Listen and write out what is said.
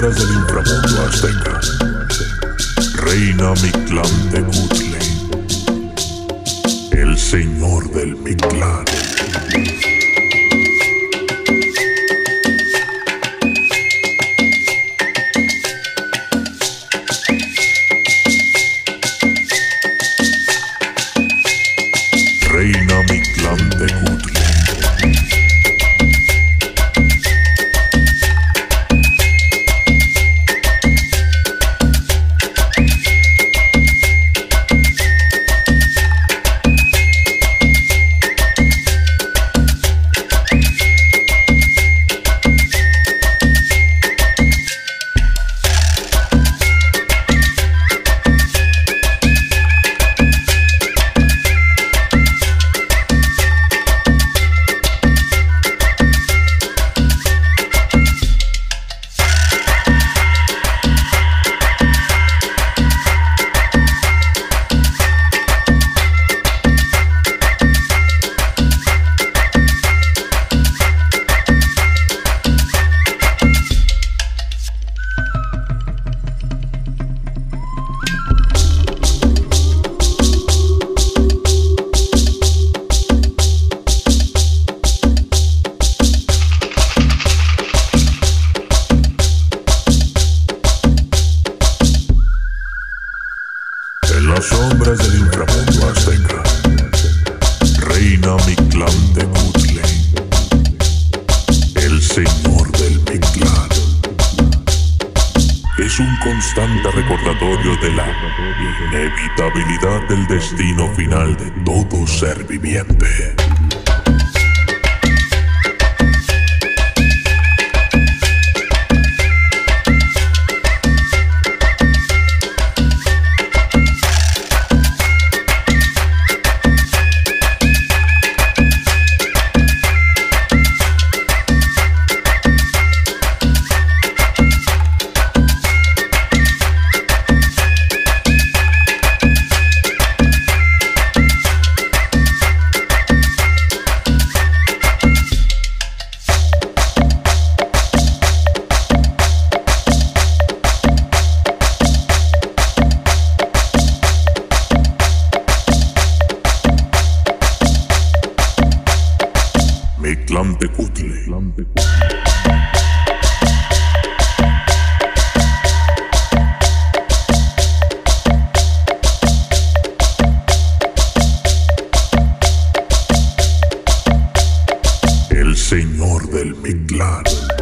sombras del inframundo azteca, reina Mictlantecuhtli, el señor del Mictlán. Reina Mictlantecuhtli. En las sombras del inframundo azteca, reina Mictlantecuhtli, el señor del Mictlán. Es un constante recordatorio de la inevitabilidad del destino final de todo ser viviente. Mictlantecuhtli. El señor del Mictlán.